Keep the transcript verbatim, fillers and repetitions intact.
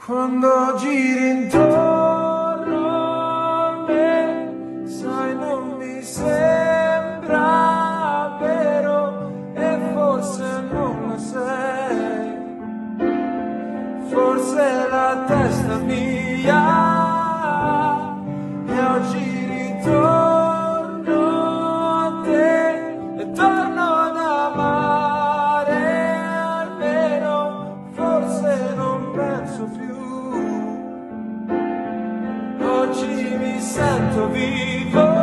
Quando giri intorno a me, sai, non mi sembra vero, e forse non lo sei. Forse la testa mia, e oggi ritorno a te e torno ad amare, almeno forse non penso più. Oggi mi sento vivo.